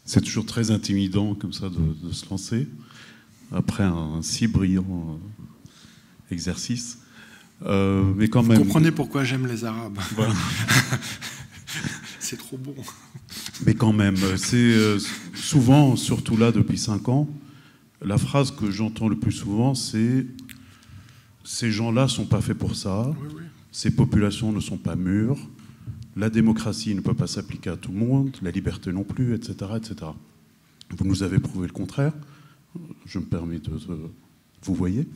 C'est toujours très intimidant comme ça de se lancer après un si brillant exercice. Mais quand même... Vous comprenez pourquoi j'aime les Arabes. Voilà. C'est trop bon. Mais quand même, c'est souvent, surtout là depuis 5 ans, la phrase que j'entends le plus souvent, c'est « ces gens-là ne sont pas faits pour ça, oui, oui. Ces populations ne sont pas mûres, la démocratie ne peut pas s'appliquer à tout le monde, la liberté non plus, etc. etc. » Vous nous avez prouvé le contraire. Je me permets de... Vous voyez.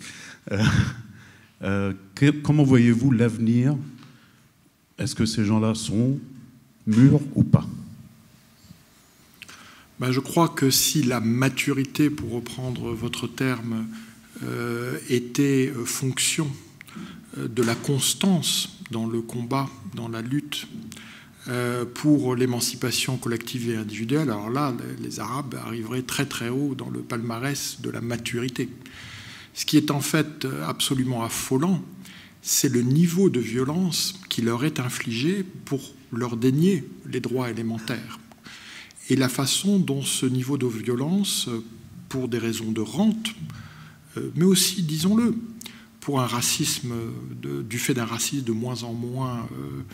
Comment voyez-vous l'avenir? Est-ce que ces gens-là sont mûrs ou pas? Ben, je crois que si la maturité, pour reprendre votre terme, était fonction de la constance dans le combat, dans la lutte pour l'émancipation collective et individuelle, alors là, les Arabes arriveraient très très haut dans le palmarès de la maturité. Ce qui est en fait absolument affolant, c'est le niveau de violence qui leur est infligé pour leur dénier les droits élémentaires. Et la façon dont ce niveau de violence, pour des raisons de rente, mais aussi, disons-le, pour un racisme, du fait d'un racisme de moins en moins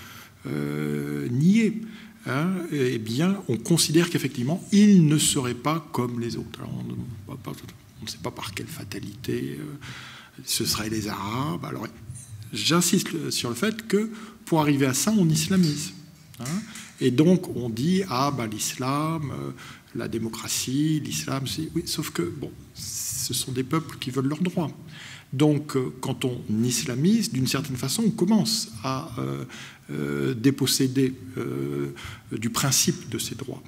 nié, hein, eh bien, on considère qu'effectivement, ils ne seraient pas comme les autres. Alors, on ne sait pas par quelle fatalité ce seraient les Arabes. Alors, j'insiste sur le fait que pour arriver à ça, on islamise. Hein, et donc, on dit ah ben l'islam, la démocratie, l'islam, oui, sauf que bon, ce sont des peuples qui veulent leurs droits. Donc, quand on islamise, d'une certaine façon, on commence à déposséder du principe de ces droits.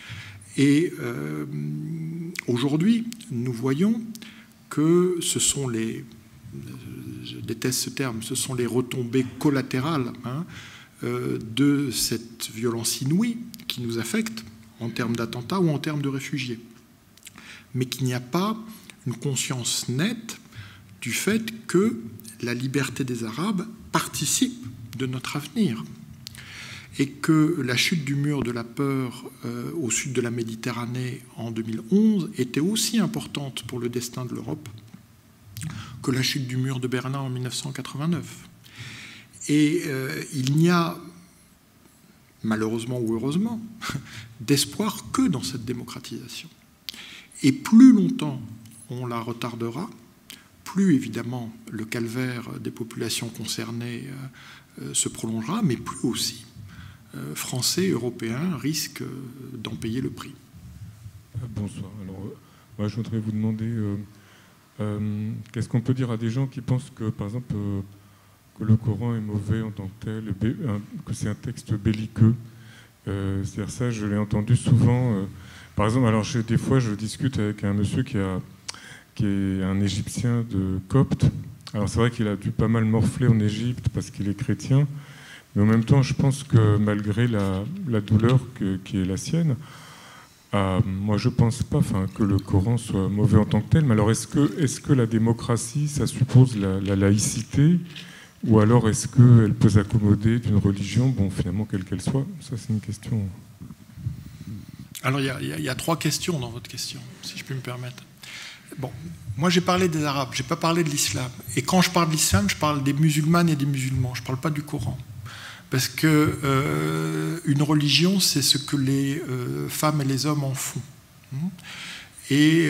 Et aujourd'hui, nous voyons que ce sont les, je déteste ce terme, ce sont les retombées collatérales hein, de cette violence inouïe qui nous affecte en termes d'attentats ou en termes de réfugiés. Mais qu'il n'y a pas une conscience nette du fait que la liberté des Arabes participe de notre avenir et que la chute du mur de la peur au sud de la Méditerranée en 2011 était aussi importante pour le destin de l'Europe que la chute du mur de Berlin en 1989. Et il n'y a, malheureusement ou heureusement, d'espoir que dans cette démocratisation. Et plus longtemps on la retardera, plus évidemment le calvaire des populations concernées se prolongera, mais plus aussi Français, Européens risquent d'en payer le prix. Bonsoir. Alors, moi, je voudrais vous demander qu'est-ce qu'on peut dire à des gens qui pensent que, par exemple, que le Coran est mauvais en tant que tel, que c'est un texte belliqueux. C'est-à-dire ça, je l'ai entendu souvent. Par exemple, alors des fois, je discute avec un monsieur qui est un Égyptien de copte. Alors c'est vrai qu'il a dû pas mal morfler en Égypte parce qu'il est chrétien. Mais en même temps, je pense que malgré la douleur qui est la sienne, moi je ne pense pas que le Coran soit mauvais en tant que tel. Mais alors est-ce que la démocratie, ça suppose la laïcité? Ou alors est-ce qu'elle peut s'accommoder d'une religion, bon finalement quelle qu'elle soit? Ça c'est une question. Alors il y a 3 questions dans votre question, si je peux me permettre. Bon, moi j'ai parlé des Arabes, je n'ai pas parlé de l'islam. Et quand je parle de l'islam, je parle des musulmanes et des musulmans, je ne parle pas du Coran. Parce que une religion, c'est ce que les femmes et les hommes en font. Et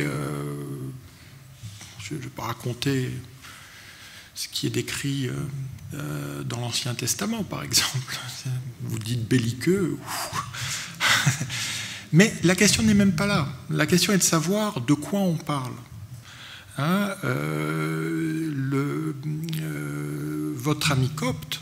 je ne vais pas raconter ce qui est décrit dans l'Ancien Testament, par exemple. Vous dites belliqueux. Mais la question n'est même pas là. La question est de savoir de quoi on parle. Hein, votre ami copte,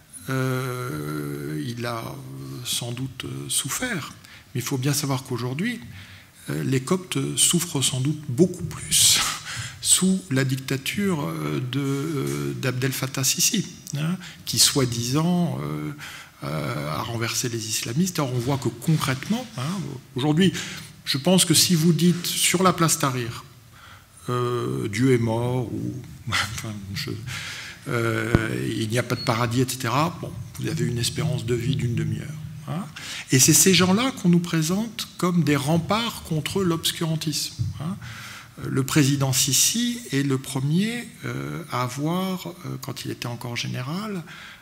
il a sans doute souffert, mais il faut bien savoir qu'aujourd'hui, les Coptes souffrent sans doute beaucoup plus sous la dictature d'Abdel Fattah Sisi, hein, qui soi-disant a renversé les islamistes. Alors on voit que concrètement, hein, aujourd'hui, je pense que si vous dites sur la place Tahrir, Dieu est mort, ou enfin, il n'y a pas de paradis, etc., bon, vous avez une espérance de vie d'une demi-heure. Hein. Et c'est ces gens-là qu'on nous présente comme des remparts contre l'obscurantisme. Hein. Le président Sissi est le premier à avoir, quand il était encore général,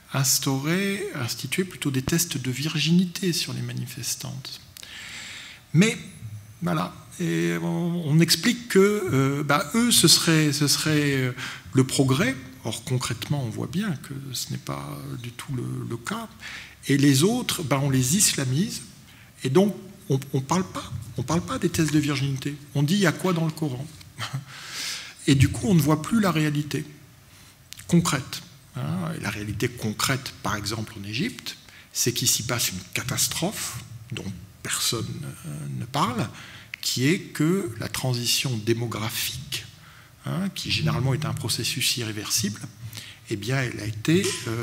institué plutôt des tests de virginité sur les manifestantes. Mais, voilà, et on explique que eux, ce serait le progrès. Or, concrètement, on voit bien que ce n'est pas du tout le cas. Et les autres, on les islamise. Et donc, on ne parle pas des tests de virginité. On dit, il y a quoi dans le Coran? Et du coup, on ne voit plus la réalité concrète. Hein. Et la réalité concrète, par exemple, en Égypte, c'est qu'il s'y passe une catastrophe dont personne ne parle, qui est que la transition démographique, hein, qui généralement est un processus irréversible, eh bien, elle a été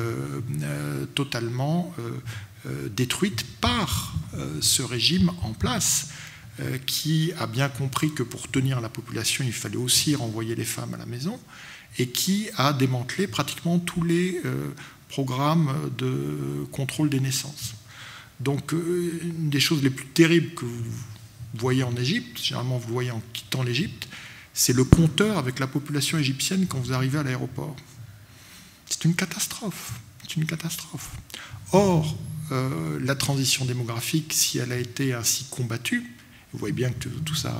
totalement détruite par ce régime en place, qui a bien compris que pour tenir la population, il fallait aussi renvoyer les femmes à la maison, et qui a démantelé pratiquement tous les programmes de contrôle des naissances. Donc, une des choses les plus terribles que vous voyez en Égypte, généralement vous le voyez en quittant l'Égypte, c'est le compteur avec la population égyptienne quand vous arrivez à l'aéroport. C'est une catastrophe. C'est une catastrophe. Or, la transition démographique, si elle a été ainsi combattue, vous voyez bien que tout ça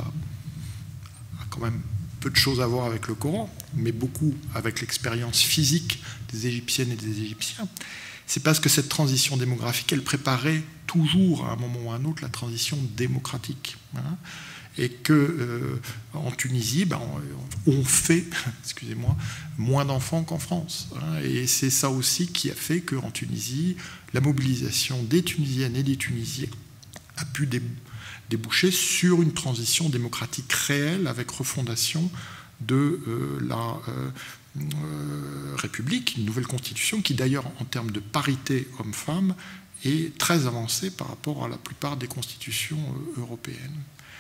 a quand même peu de choses à voir avec le Coran, mais beaucoup avec l'expérience physique des Égyptiennes et des Égyptiens. C'est parce que cette transition démographique, elle préparait toujours, à un moment ou à un autre, la transition démocratique. Hein. Et que en Tunisie, on fait, excusez-moi, moins d'enfants qu'en France. Hein. Et c'est ça aussi qui a fait qu'en Tunisie, la mobilisation des Tunisiennes et des Tunisiens a pu déboucher sur une transition démocratique réelle avec refondation de la République, une nouvelle constitution qui d'ailleurs en termes de parité homme-femme est très avancée par rapport à la plupart des constitutions européennes.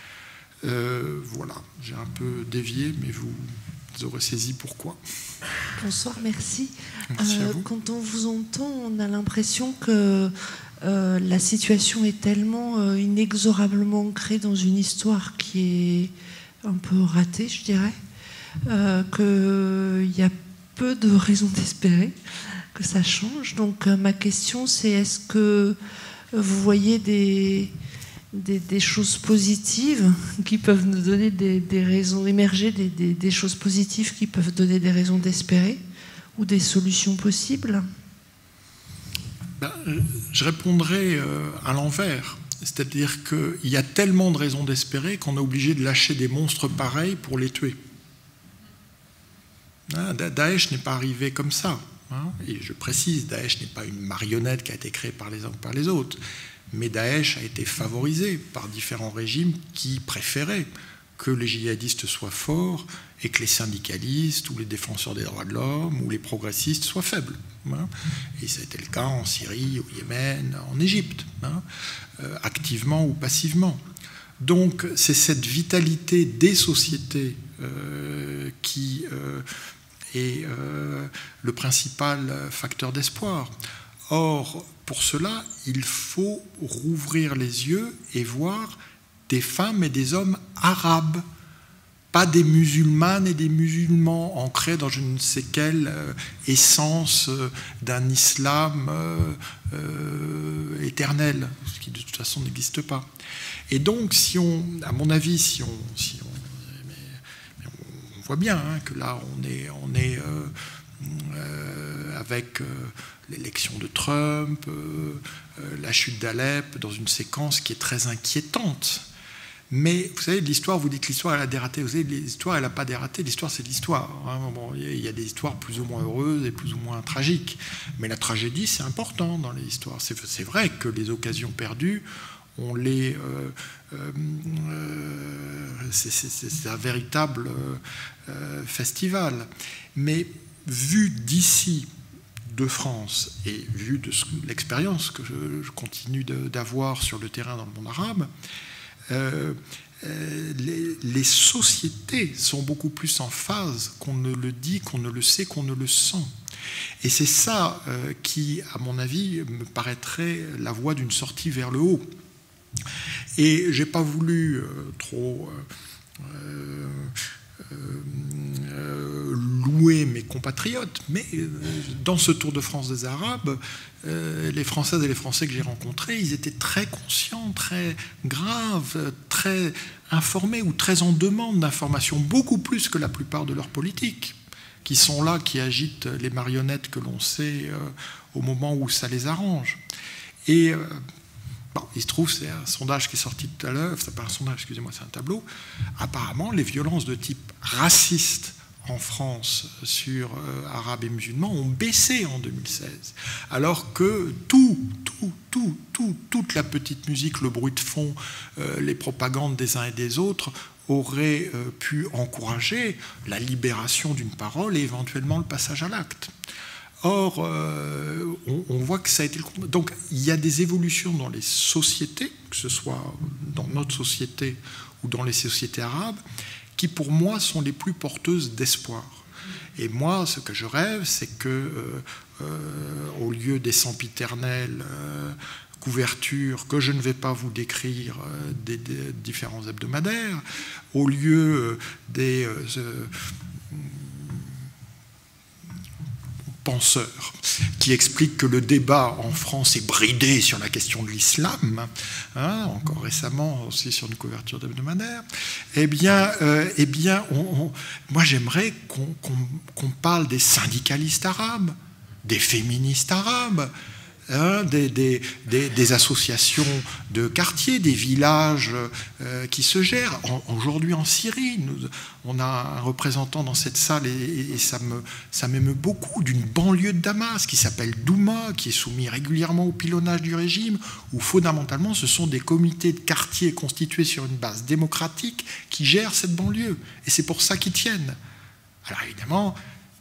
Voilà, j'ai un peu dévié, mais vous aurez saisi pourquoi. Bonsoir, merci. Merci à vous. Quand on vous entend, on a l'impression que la situation est tellement inexorablement ancrée dans une histoire qui est un peu ratée, je dirais, qu'il y a peu de raisons d'espérer que ça change. Donc ma question, c'est est-ce que vous voyez des choses positives qui peuvent nous donner des raisons, émerger des choses positives qui peuvent donner des raisons d'espérer ou des solutions possibles? Je répondrai à l'envers. C'est-à-dire qu'il y a tellement de raisons d'espérer qu'on est obligé de lâcher des monstres pareils pour les tuer. Daesh n'est pas arrivé comme ça. Hein. Et je précise, Daesh n'est pas une marionnette qui a été créée par les uns ou par les autres. Mais Daesh a été favorisé par différents régimes qui préféraient que les djihadistes soient forts et que les syndicalistes ou les défenseurs des droits de l'homme ou les progressistes soient faibles. Hein. Et ça a été le cas en Syrie, au Yémen, en Égypte, hein, activement ou passivement. Donc c'est cette vitalité des sociétés qui est le principal facteur d'espoir. Or, pour cela, il faut rouvrir les yeux et voir des femmes et des hommes arabes, pas des musulmanes et des musulmans ancrés dans je ne sais quelle essence d'un islam éternel, ce qui de toute façon n'existe pas. Et donc, si on, à mon avis, on voit bien hein, que là, on est avec l'élection de Trump, la chute d'Alep, dans une séquence qui est très inquiétante. Mais vous savez, l'histoire, vous dites que l'histoire, elle a dératé. Vous savez, l'histoire, elle n'a pas dératé. L'histoire, c'est l'histoire. Hein. Bon, il y a des histoires plus ou moins heureuses et plus ou moins tragiques. Mais la tragédie, c'est important dans les histoires. C'est vrai que les occasions perdues, on les... c'est un véritable festival. Mais vu d'ici, de France, et vu de l'expérience que je continue d'avoir sur le terrain dans le monde arabe, les sociétés sont beaucoup plus en phase qu'on ne le dit, qu'on ne le sait, qu'on ne le sent. Et c'est ça qui, à mon avis, me paraîtrait la voie d'une sortie vers le haut. Et j'ai pas voulu trop louer mes compatriotes, mais dans ce Tour de France des Arabes, les Françaises et les Français que j'ai rencontrés, ils étaient très conscients, très graves, très informés ou très en demande d'informations, beaucoup plus que la plupart de leurs politiques, qui sont là, qui agitent les marionnettes que l'on sait au moment où ça les arrange. Et bon, il se trouve, c'est un sondage qui est sorti tout à l'heure, c'est pas un sondage, excusez-moi, c'est un tableau. Apparemment, les violences de type raciste en France sur arabes et musulmans ont baissé en 2016, alors que toute la petite musique, le bruit de fond, les propagandes des uns et des autres auraient pu encourager la libération d'une parole et éventuellement le passage à l'acte. Or, on voit que ça a été le combat. Donc, il y a des évolutions dans les sociétés, que ce soit dans notre société ou dans les sociétés arabes, qui pour moi sont les plus porteuses d'espoir. Et moi, ce que je rêve, c'est que, au lieu des sempiternelles couvertures que je ne vais pas vous décrire des différents hebdomadaires, au lieu des penseurs qui expliquent que le débat en France est bridé sur la question de l'islam, hein, encore récemment aussi sur une couverture d'hebdomadaire, moi j'aimerais qu'on parle des syndicalistes arabes, des féministes arabes, hein, des associations de quartiers, des villages qui se gèrent. Aujourd'hui en Syrie, on a un représentant dans cette salle et ça m'émeut beaucoup, d'une banlieue de Damas qui s'appelle Douma, qui est soumis régulièrement au pilonnage du régime, où fondamentalement ce sont des comités de quartier constitués sur une base démocratique qui gèrent cette banlieue. Et c'est pour ça qu'ils tiennent. Alors évidemment,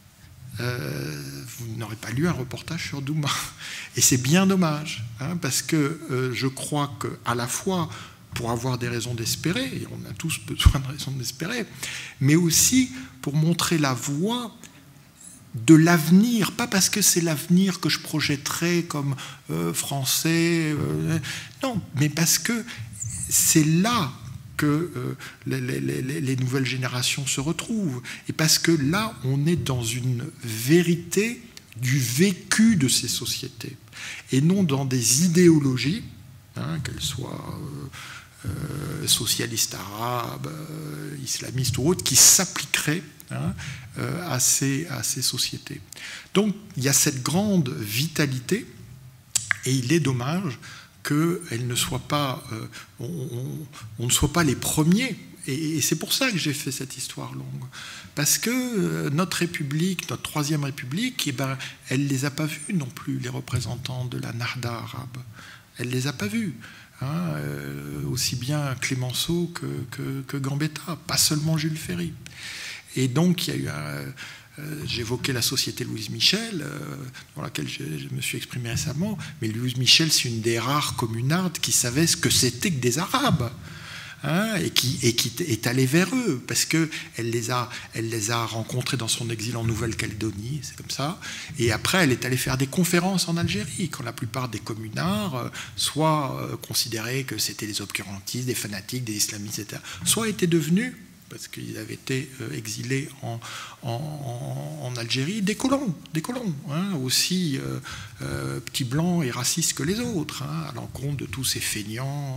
vous n'aurez pas lu un reportage sur Douma. Et c'est bien dommage, hein, parce que je crois qu'à la fois, pour avoir des raisons d'espérer, et on a tous besoin de raisons d'espérer, mais aussi pour montrer la voie de l'avenir, pas parce que c'est l'avenir que je projetterais comme français, non, mais parce que c'est là que les nouvelles générations se retrouvent, et parce que là, on est dans une vérité du vécu de ces sociétés, et non dans des idéologies, hein, qu'elles soient socialistes arabes, islamistes ou autres, qui s'appliqueraient, hein, à ces sociétés. Donc il y a cette grande vitalité, et il est dommage qu'elle ne soit pas, on ne soit pas les premiers. Et c'est pour ça que j'ai fait cette histoire longue. Parce que notre République, notre Troisième République, eh ben, elle ne les a pas vus non plus, les représentants de la Narda arabe. Elle ne les a pas vus. Hein, aussi bien Clémenceau que Gambetta, pas seulement Jules Ferry. Et donc, il y a eu j'évoquais la Société Louise Michel, dans laquelle je me suis exprimé récemment, mais Louise Michel, c'est une des rares communardes qui savait ce que c'était que des Arabes. Hein, et qui est allée vers eux, parce qu'elle les a rencontrés dans son exil en Nouvelle-Calédonie, c'est comme ça, et après elle est allée faire des conférences en Algérie, quand la plupart des communards soit considéraient que c'était des obscurantistes, des fanatiques, des islamistes, etc., soit étaient devenus, parce qu'ils avaient été exilés en Algérie, des colons, hein, aussi petits blancs et racistes que les autres, hein, à l'encontre de tous ces feignants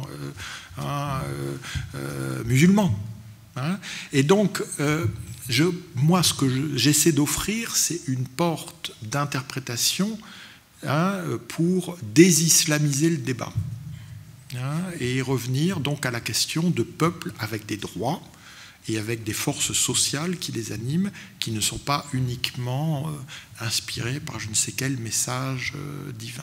musulmans. Hein. Et donc, moi, ce que j'essaie d'offrir, c'est une porte d'interprétation, hein, pour désislamiser le débat, hein, et revenir donc à la question de peuples avec des droits, et avec des forces sociales qui les animent, qui ne sont pas uniquement inspirées par je ne sais quel message divin.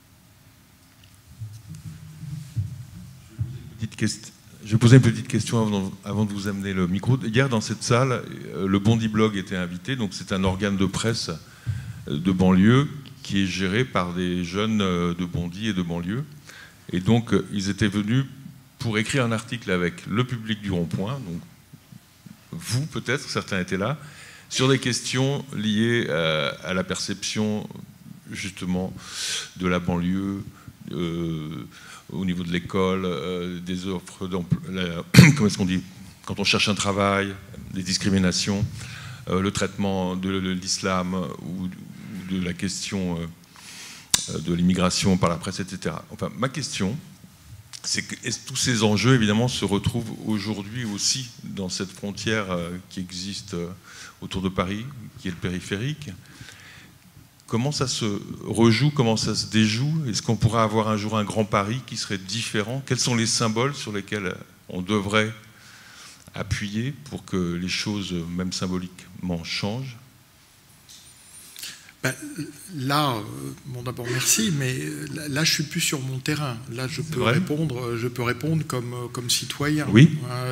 Je vais poser une petite question avant de vous amener le micro. Hier, dans cette salle, le Bondi Blog était invité, donc c'est un organe de presse de banlieue qui est géré par des jeunes de Bondy et de banlieue. Et donc, ils étaient venus pour écrire un article avec le public du Rond-Point, donc vous, peut-être, certains étaient là, sur des questions liées à la perception, justement, de la banlieue, au niveau de l'école, des offres d'emploi, comment est-ce qu'on dit, quand on cherche un travail, des discriminations, le traitement de l'islam ou de la question de l'immigration par la presse, etc. Enfin, ma question, c'est que tous ces enjeux, évidemment, se retrouvent aujourd'hui aussi dans cette frontière qui existe autour de Paris, qui est le périphérique. Comment ça se rejoue, comment ça se déjoue? Est-ce qu'on pourrait avoir un jour un grand Paris qui serait différent? Quels sont les symboles sur lesquels on devrait appuyer pour que les choses, même symboliquement, changent? Ben, là, bon, d'abord merci, mais là je suis plus sur mon terrain. Là je peux répondre comme citoyen. Oui.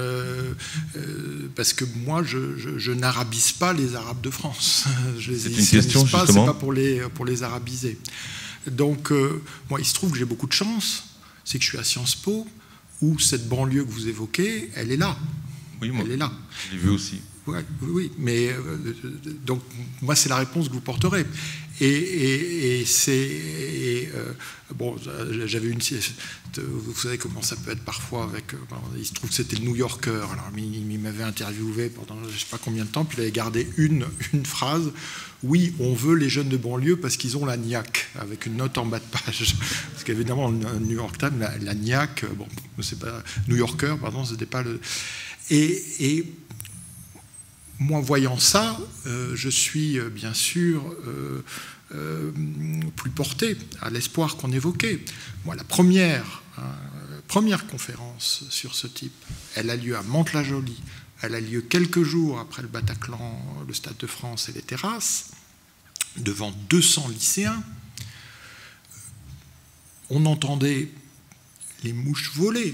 Parce que moi je n'arabise pas les Arabes de France. C'est une question pas, justement. C'est pas pour les arabiser. Donc moi il se trouve que j'ai beaucoup de chance, c'est que je suis à Sciences Po où cette banlieue que vous évoquez, elle est là. Oui, moi, elle est là. Je l'ai vu aussi. Oui, mais donc moi c'est la réponse que vous porterez. Et bon, j'avais une. Vous savez comment ça peut être parfois avec. Il se trouve que c'était le New Yorker. Alors il m'avait interviewé pendant je ne sais pas combien de temps, puis il avait gardé une phrase. Oui, on veut les jeunes de banlieue parce qu'ils ont la niaque, avec une note en bas de page. Parce qu'évidemment, le New York Times, la niaque, bon, c'est pas New Yorker, pardon, c'était pas le. Et moi, voyant ça, je suis bien sûr plus porté à l'espoir qu'on évoquait. Moi, la première conférence sur ce type, elle a lieu à Mantes-la-Jolie. Elle a lieu quelques jours après le Bataclan, le Stade de France et les terrasses, devant 200 lycéens. On entendait les mouches voler,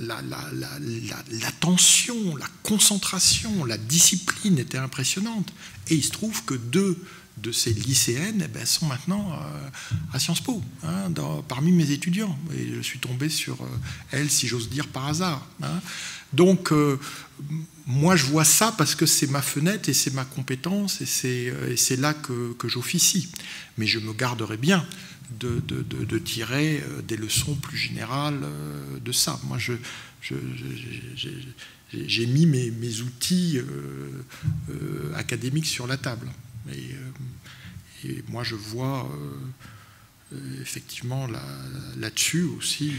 l'attention, la concentration, la discipline était impressionnante. Et il se trouve que 2 de ces lycéennes sont maintenant à Sciences Po, hein, parmi mes étudiants. Et je suis tombé sur elles, si j'ose dire, par hasard. Hein. Donc, moi, je vois ça parce que c'est ma fenêtre et c'est ma compétence et c'est là que j'officie. Mais je me garderai bien de tirer des leçons plus générales de ça. Moi, j'ai mis mes outils académiques sur la table. Et moi, je vois effectivement là-dessus aussi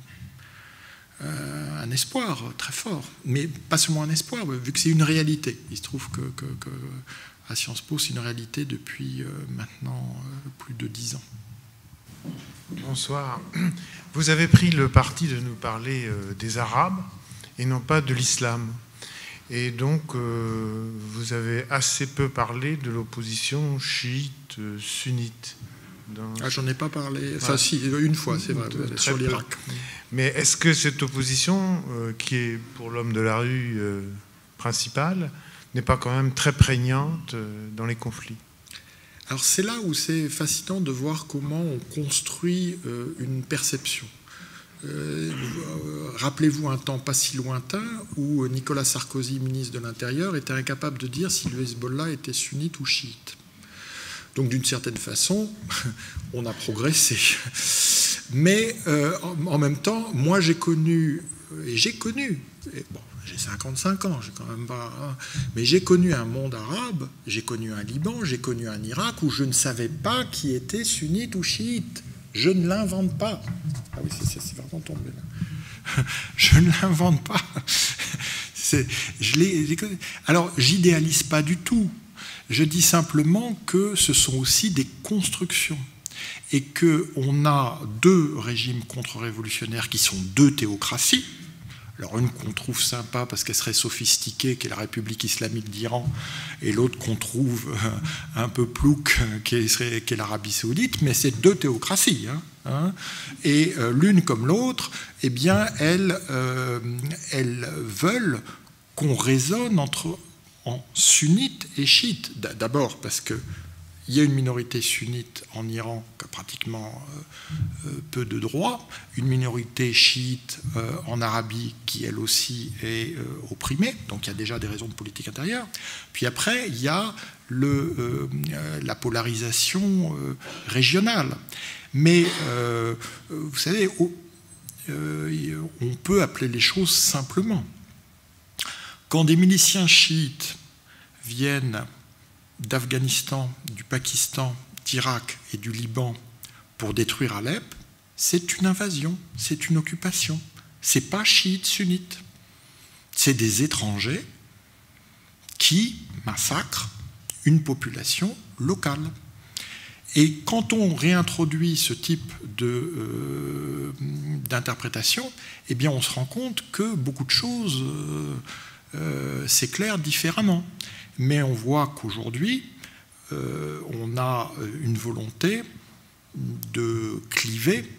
un espoir très fort. Mais pas seulement un espoir, vu que c'est une réalité. Il se trouve que à Sciences Po, c'est une réalité depuis maintenant plus de 10 ans. Bonsoir. Vous avez pris le parti de nous parler des Arabes et non pas de l'islam. Et donc, vous avez assez peu parlé de l'opposition chiite-sunnite. J'en ai pas parlé. Enfin, si, une fois, c'est vrai, sur l'Irak. Mais est-ce que cette opposition, qui est pour l'homme de la rue principale, n'est pas quand même très prégnante dans les conflits? Alors c'est là où c'est fascinant de voir comment on construit une perception. Rappelez-vous un temps pas si lointain où Nicolas Sarkozy, ministre de l'Intérieur, était incapable de dire si le Hezbollah était sunnite ou chiite. Donc d'une certaine façon, on a progressé. Mais en même temps, moi j'ai connu, bon, j'ai 55 ans, j'ai quand même pas. Hein, mais j'ai connu un monde arabe, j'ai connu un Liban, j'ai connu un Irak où je ne savais pas qui était sunnite ou chiite. Je ne l'invente pas. Ah oui, c'est vraiment tombé là. Je ne l'invente pas. Alors, j'idéalise pas du tout. Je dis simplement que ce sont aussi des constructions. Et qu'on a 2 régimes contre-révolutionnaires qui sont 2 théocraties. Alors une qu'on trouve sympa parce qu'elle serait sophistiquée, qui est la République islamique d'Iran, et l'autre qu'on trouve un peu plouc, qui est l'Arabie saoudite, mais c'est 2 théocraties. Hein. Et l'une comme l'autre, eh bien, elles veulent qu'on raisonne en sunnite et chiite. D'abord parce que il y a une minorité sunnite en Iran qui a pratiquement peu de droits, une minorité chiite en Arabie qui, elle aussi, est opprimée, donc il y a déjà des raisons de politique intérieure. Puis après, il y a la polarisation régionale. Mais, vous savez, on peut appeler les choses simplement. Quand des miliciens chiites viennent d'Afghanistan, du Pakistan, d'Irak et du Liban pour détruire Alep, c'est une invasion, c'est une occupation. Ce n'est pas chiite, sunnite. C'est des étrangers qui massacrent une population locale. Et quand on réintroduit ce type d'interprétation, eh bien on se rend compte que beaucoup de choses s'éclairent différemment. Mais on voit qu'aujourd'hui, on a une volonté de cliver,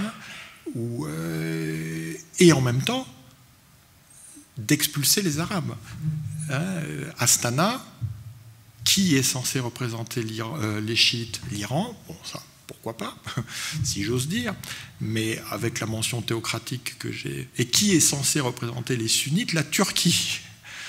et en même temps d'expulser les Arabes. Astana, qui est censé représenter les chiites, l'Iran, bon ça, pourquoi pas, si j'ose dire, mais avec la mention théocratique que j'ai, et qui est censé représenter les sunnites, la Turquie.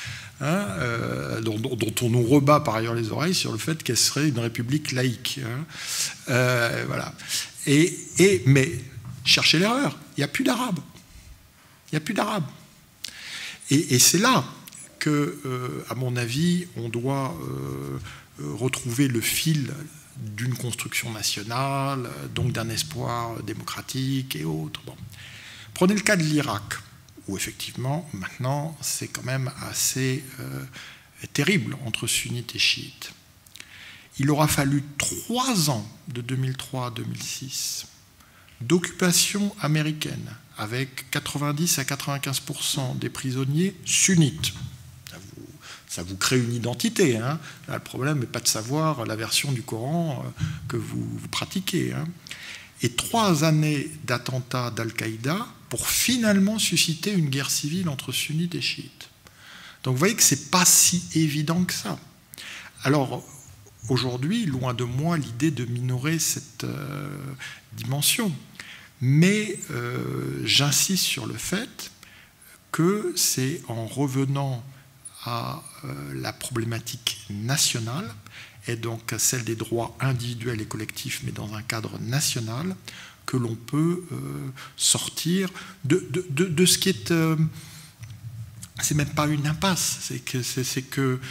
Dont on nous rebat par ailleurs les oreilles sur le fait qu'elle serait une république laïque. Voilà. Mais cherchez l'erreur, il n'y a plus d'Arabes. Il n'y a plus d'Arabes. Et c'est là que, à mon avis, on doit retrouver le fil d'une construction nationale, donc d'un espoir démocratique et autres. Bon. Prenez le cas de l'Irak, où effectivement, maintenant, c'est quand même assez terrible entre sunnites et chiites. Il aura fallu 3 ans, de 2003 à 2006, d'occupation américaine, avec 90 à 95% des prisonniers sunnites. Ça vous crée une identité. Là, le problème n'est pas de savoir la version du Coran que vous pratiquez. Et 3 années d'attentats d'Al-Qaïda pour finalement susciter une guerre civile entre sunnites et chiites. Donc vous voyez que ce n'est pas si évident que ça. Alors aujourd'hui, loin de moi l'idée de minorer cette dimension, mais j'insiste sur le fait que c'est en revenant à la problématique nationale, et donc celle des droits individuels et collectifs, mais dans un cadre national, que l'on peut sortir de ce qui est... c'est même pas une impasse, c'est que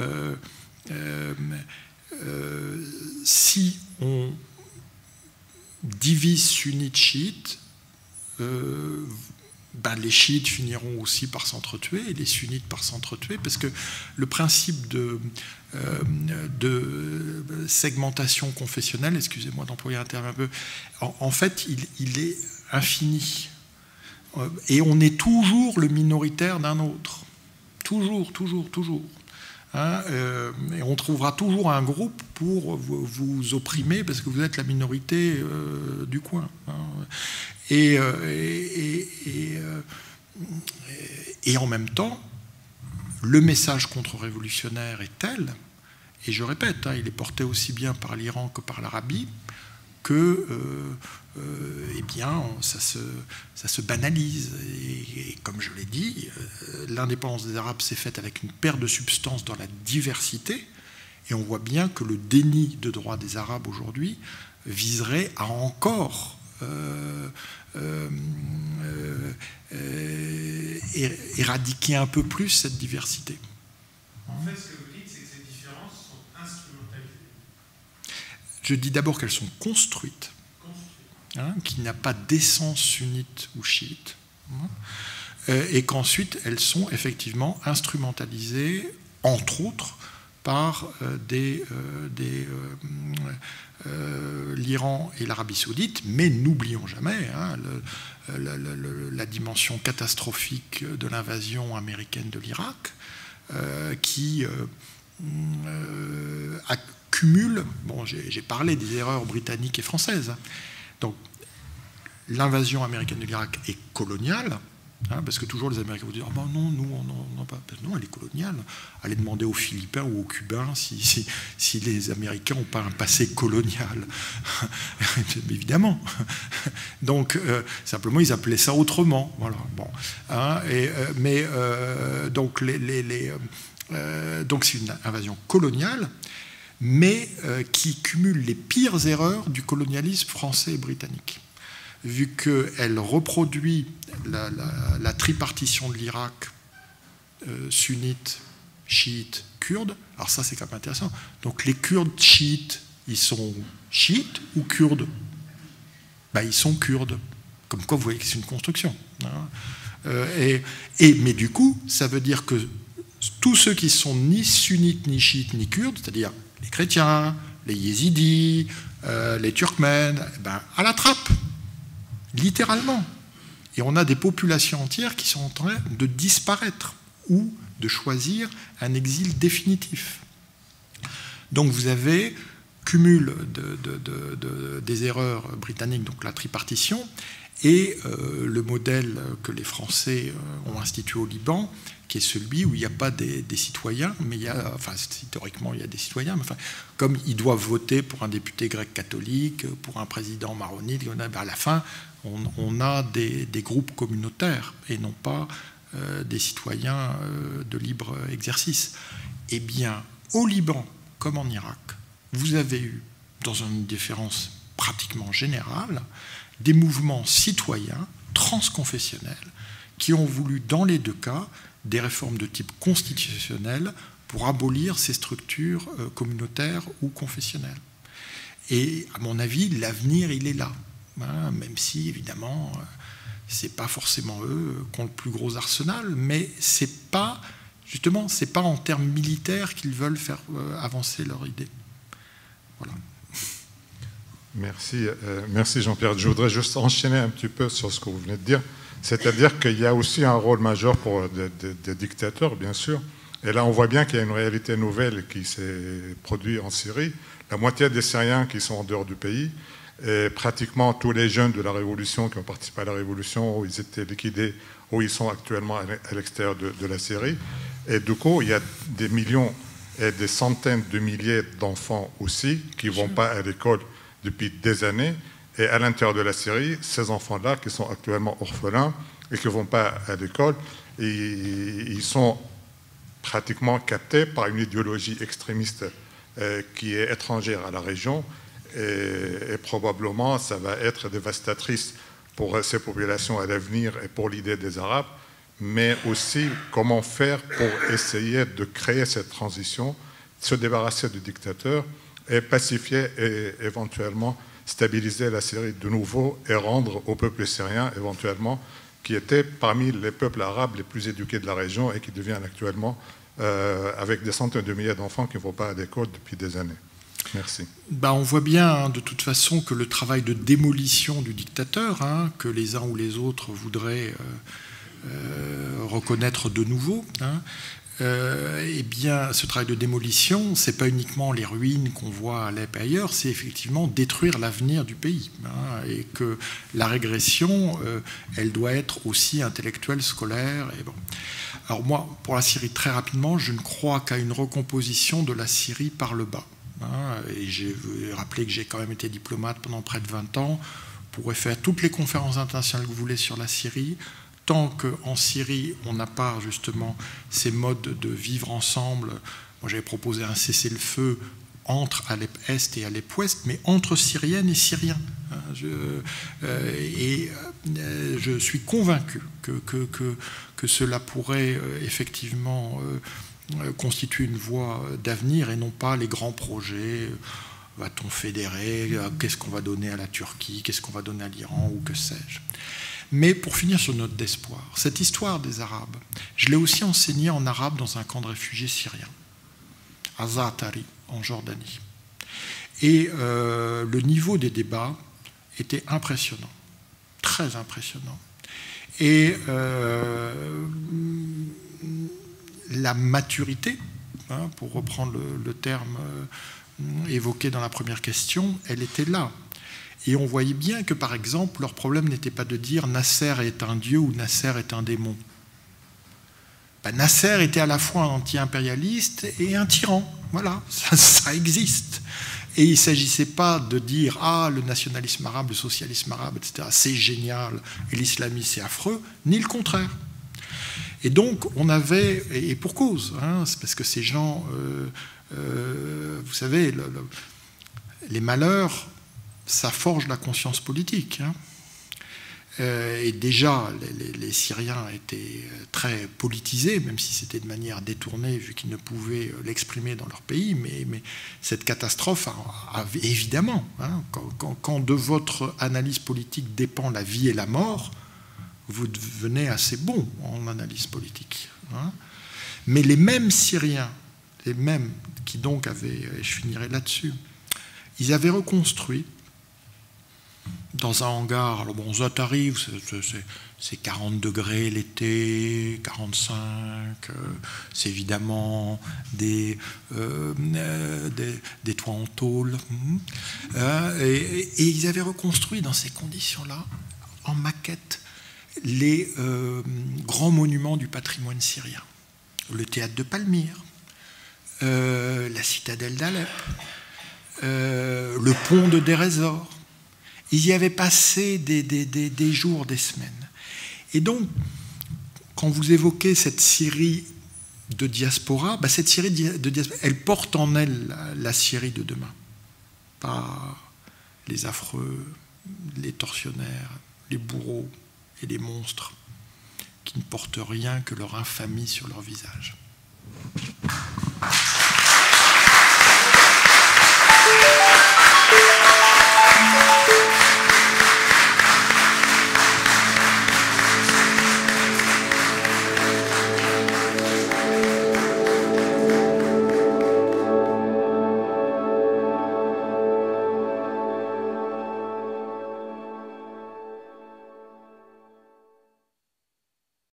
si on divise sunnites chiites, les chiites finiront aussi par s'entretuer et les sunnites par s'entretuer, parce que le principe de segmentation confessionnelle, excusez-moi d'employer un terme un peu, en fait, il est infini. Et on est toujours le minoritaire d'un autre. Toujours. Et on trouvera toujours un groupe pour vous opprimer parce que vous êtes la minorité du coin. Et en même temps, le message contre-révolutionnaire est tel, et je répète, il est porté aussi bien par l'Iran que par l'Arabie, que ça se banalise. Et comme je l'ai dit, l'indépendance des Arabes s'est faite avec une perte de substance dans la diversité, et on voit bien que le déni de droits des Arabes aujourd'hui viserait à encore éradiquer un peu plus cette diversité. En fait, ce que vous dites, c'est que ces différences sont instrumentalisées. Je dis d'abord qu'elles sont construites, qu'il n'y a pas d'essence sunnite ou chiite, et qu'ensuite elles sont effectivement instrumentalisées, entre autres, par l'Iran et l'Arabie saoudite, mais n'oublions jamais la dimension catastrophique de l'invasion américaine de l'Irak, qui accumule, j'ai parlé des erreurs britanniques et françaises, donc l'invasion américaine de l'Irak est coloniale, Hein, parce que toujours les Américains vont dire « oh, non, nous, on n'a pas... » Non, elle est coloniale. Allez demander aux Philippins ou aux Cubains si les Américains n'ont pas un passé colonial. Évidemment. Donc, simplement, ils appelaient ça autrement. Voilà. Bon. Hein, donc, c'est une invasion coloniale, mais qui cumule les pires erreurs du colonialisme français et britannique. Vu qu'elle reproduit la tripartition de l'Irak, sunnite, chiite, kurde, alors ça c'est quand même intéressant. Donc les Kurdes chiites, ils sont chiites ou kurdes? Ben, ils sont kurdes. Comme quoi vous voyez que c'est une construction. Hein. Mais du coup, ça veut dire que tous ceux qui sont ni sunnites, ni chiites, ni kurdes, c'est-à-dire les chrétiens, les yézidis, les turkmènes, ben, à la trappe. Littéralement. Et on a des populations entières qui sont en train de disparaître ou de choisir un exil définitif. Donc vous avez cumul des erreurs britanniques, donc la tripartition, et le modèle que les Français ont institué au Liban, qui est celui où il n'y a pas des citoyens, mais il y a, enfin théoriquement il y a des citoyens, mais enfin, comme ils doivent voter pour un député grec catholique, pour un président maronite, à la fin on a des groupes communautaires et non pas des citoyens de libre exercice. Eh bien, au Liban, comme en Irak, vous avez eu, dans une différence pratiquement générale, des mouvements citoyens transconfessionnels qui ont voulu, dans les deux cas, des réformes de type constitutionnel pour abolir ces structures communautaires ou confessionnelles. Et à mon avis, l'avenir, il est là. Hein, même si, évidemment, c'est pas forcément eux qui ont le plus gros arsenal, mais c'est pas, justement, c'est pas en termes militaires qu'ils veulent faire avancer leur idée. Voilà. Merci Jean-Pierre. Je voudrais juste enchaîner un petit peu sur ce que vous venez de dire. C'est-à-dire qu'il y a aussi un rôle majeur pour des dictateurs, bien sûr. Et là, on voit bien qu'il y a une réalité nouvelle qui s'est produite en Syrie. La moitié des Syriens qui sont en dehors du pays, et pratiquement tous les jeunes de la Révolution qui ont participé à la Révolution, où ils étaient liquidés, où ils sont actuellement à l'extérieur de la Syrie. Et du coup, il y a des millions et des centaines de milliers d'enfants aussi qui ne vont pas à l'école depuis des années. Et à l'intérieur de la Syrie, ces enfants-là qui sont actuellement orphelins et qui ne vont pas à l'école, ils sont pratiquement captés par une idéologie extrémiste qui est étrangère à la région. Et probablement, ça va être dévastatrice pour ces populations à l'avenir et pour l'idée des Arabes, mais aussi comment faire pour essayer de créer cette transition, se débarrasser du dictateur et pacifier et éventuellement stabiliser la Syrie de nouveau et rendre au peuple syrien éventuellement, qui était parmi les peuples arabes les plus éduqués de la région et qui deviennent actuellement avec des centaines de milliers d'enfants qui ne vont pas à l'école depuis des années. Merci. Ben, on voit bien hein, de toute façon que le travail de démolition du dictateur, hein, que les uns ou les autres voudraient reconnaître de nouveau, hein, eh bien, ce travail de démolition, c'est pas uniquement les ruines qu'on voit à Alep et ailleurs, c'est effectivement détruire l'avenir du pays. Hein, et que la régression, elle doit être aussi intellectuelle, scolaire. Et bon. Alors moi, pour la Syrie, très rapidement, je ne crois qu'à une recomposition de la Syrie par le bas. Hein, et j'ai rappelé que j'ai quand même été diplomate pendant près de 20 ans. On pourrait faire toutes les conférences internationales que vous voulez sur la Syrie. Tant qu'en Syrie, on n'a pas justement ces modes de vivre ensemble. Moi, j'avais proposé un cessez-le-feu entre Alep Est et Alep Ouest, mais entre Syriennes et Syriens. Je suis convaincu que cela pourrait effectivement constituer une voie d'avenir et non pas les grands projets. Va-t-on fédérer? Qu'est-ce qu'on va donner à la Turquie? Qu'est-ce qu'on va donner à l'Iran? Ou que sais-je? Mais pour finir sur une note d'espoir, cette histoire des Arabes, je l'ai aussi enseignée en arabe dans un camp de réfugiés syriens, à Zaatari, en Jordanie. Et le niveau des débats était impressionnant, très impressionnant. Et la maturité, hein, pour reprendre le terme évoqué dans la première question, elle était là. Et on voyait bien que, par exemple, leur problème n'était pas de dire Nasser est un dieu ou Nasser est un démon. Ben, Nasser était à la fois un anti-impérialiste et un tyran. Voilà, ça existe. Et il ne s'agissait pas de dire « Ah, le nationalisme arabe, le socialisme arabe, etc., c'est génial, et l'islamisme, c'est affreux », ni le contraire. Et donc, on avait, et pour cause, hein, c'est parce que ces gens, vous savez, les malheurs, ça forge la conscience politique. Hein. Et déjà, les Syriens étaient très politisés, même si c'était de manière détournée, vu qu'ils ne pouvaient l'exprimer dans leur pays. Mais cette catastrophe a évidemment, hein, quand de votre analyse politique dépend la vie et la mort, vous devenez assez bon en analyse politique. Hein. Mais les mêmes Syriens, les mêmes qui donc avaient, et je finirai là-dessus, ils avaient reconstruit dans un hangar. Alors bon, Zot arrive, c'est 40 degrés l'été, 45, c'est évidemment des toits en tôle. Et ils avaient reconstruit dans ces conditions-là, en maquette, les grands monuments du patrimoine syrien. Le théâtre de Palmyre, la citadelle d'Alep, le pont de Deir ez-Zor. Ils y avaient passé des jours, des semaines. Et donc, quand vous évoquez cette Syrie de diaspora, cette Syrie de diaspora, elle porte en elle la Syrie de demain. Pas les affreux, les tortionnaires, les bourreaux et les monstres qui ne portent rien que leur infamie sur leur visage.